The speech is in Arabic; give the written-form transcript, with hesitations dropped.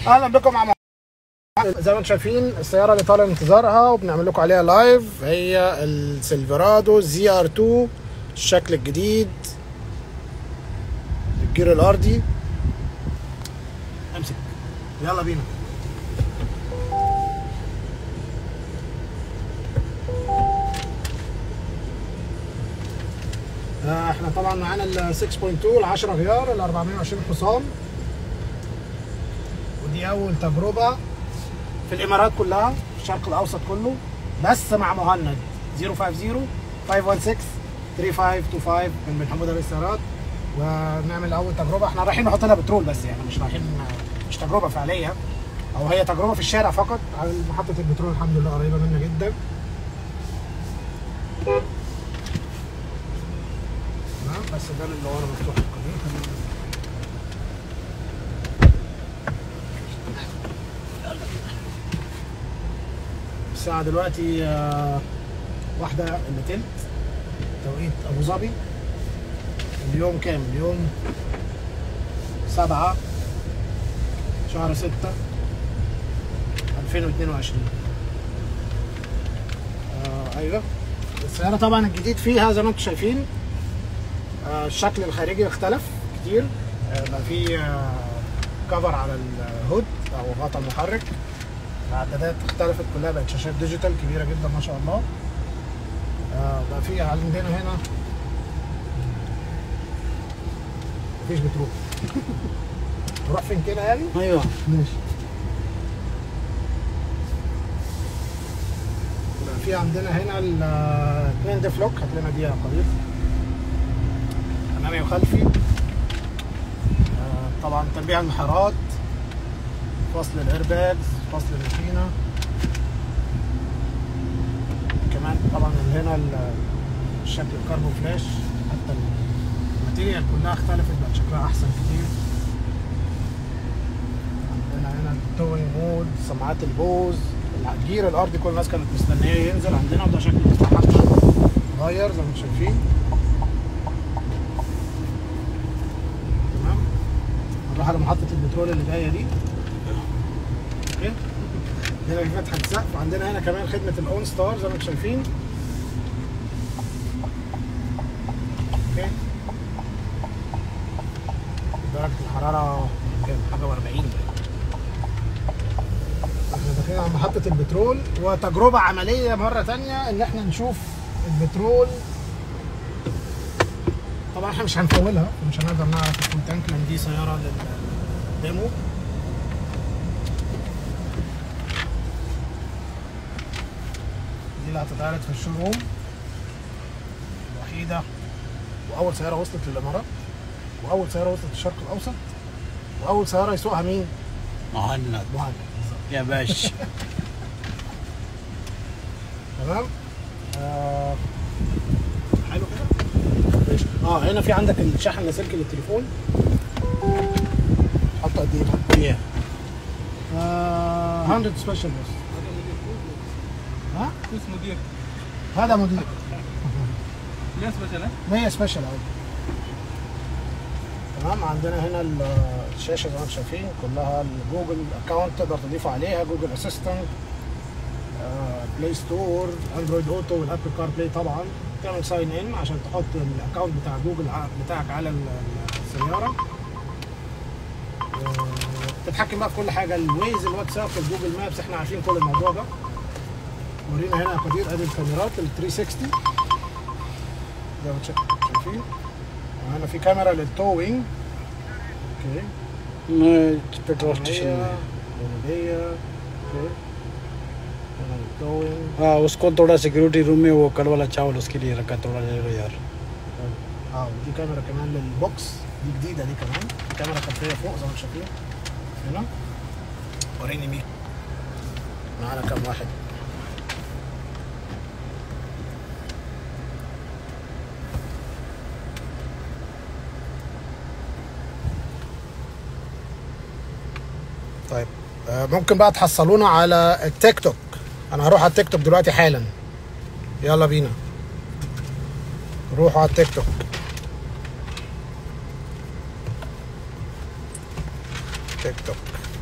اهلا بكم مع زي ما انتم شايفين السياره اللي طالع انتظارها وبنعمل لكم عليها لايف هي السيلفرادو ZR2 الشكل الجديد، الجير الارضي. امسك، يلا بينا. احنا طبعا معانا ال 6.2 ال 10 غيار ال 420 حصان، ودي اول تجربه في الامارات كلها، في الشرق الاوسط كله، بس مع مهند 050 516 3525 من حموده للسيارات. ونعمل اول تجربه. احنا رايحين نحط لها بترول بس، يعني مش تجربه فعليه، او هي تجربه في الشارع فقط. على محطه البترول الحمد لله قريبه منا جدا. تمام، بس ده اللي ورا مفتوح القديم. الساعة دلوقتي 1:02 توقيت أبو ظبي. اليوم كام؟ اليوم 7 شهر 6 2022. أيوه، السيارة طبعا الجديد فيها زي ما انتم شايفين الشكل الخارجي اختلف كتير. بقى فيه كفر على الهود أو غطا المحرك. العدادات اختلفت كلها، بقت شاشات ديجيتال كبيره جدا ما شاء الله. بقى في عندنا هنا مفيش بترول. نروح فين كده يعني؟ ايوه ماشي. بقى في عندنا هنا الاثنين ديفلوك، هات لنا دي يا قدير، امامي وخلفي. طبعا تنبيه على المحارات، فصل الايرباجز، فصل الماكينه كمان. طبعا هنا الشكل الكاربو فلاش، حتى الماتيريال كلها اختلفت، بقت شكلها احسن كتير. عندنا هنا التوينج مود، سماعات البوز، الجير الارضي كل الناس كانت مستنيه ينزل عندنا، وده شكل المفتاح اتغير زي ما انتم شايفين. تمام، نروح على محطه البترول اللي جايه دي. اوكي، هنا في فتحه السقف. عندنا هنا كمان خدمه الاون ستار زي ما انتم شايفين. اوكي، درجه الحراره كام؟ حاجه و40. احنا داخلين على محطه البترول، وتجربه عمليه مره ثانيه ان احنا نشوف البترول. طبعا احنا مش هنفولها ومش هنقدر نعرف الفول تانك لان دي سياره للديمو. دي اللي هتتعرض في الشوروم الوحيده، واول سياره وصلت للامارات، واول سياره وصلت للشرق الاوسط، واول سياره يسوقها مين؟ مهند يا باشا. تمام. حلو كده. هنا في عندك الشاحن اللاسلكي للتليفون. حط قد ايه؟ 100 سبيشال بس. كوس مدير. هذا مدير. 100 سبيشال. 100 سبيشال اهو. تمام. عندنا هنا الشاشه زي ما انتم شايفين كلها الجوجل اكونت، تقدر تضيف عليها جوجل اسيستنت، بلاي ستور، اندرويد اوتو، والابل كار بلاي. طبعا تعمل ساين ان عشان تحط الاكونت بتاع جوجل بتاعك على السياره. تتحكم بقى في كل حاجه، الويز، الواتساب، الجوجل مابس، احنا عارفين كل الموضوع ده. ورينا هنا يا قدير ادي الكاميرات ال 360 زي ما شايفين. وهنا في كاميرا للتوينج. اوكي، petrol station में हाँ उसको थोड़ा सिक्योरिटी रूम में वो कड़ वाला चावल उसके लिए रखा, थोड़ा ले लो यार. دي كاميرا كمان للبوكس، دي جديده دي كمان، كاميرا خلفيه فوق زي ما انتم شايفين هنا. وريني مين معانا، كام واحد. طيب ممكن بقى تحصلونا على التيك توك. انا هروح على التيك توك دلوقتي حالا، يلا بينا روحوا على التيك توك. تيك توك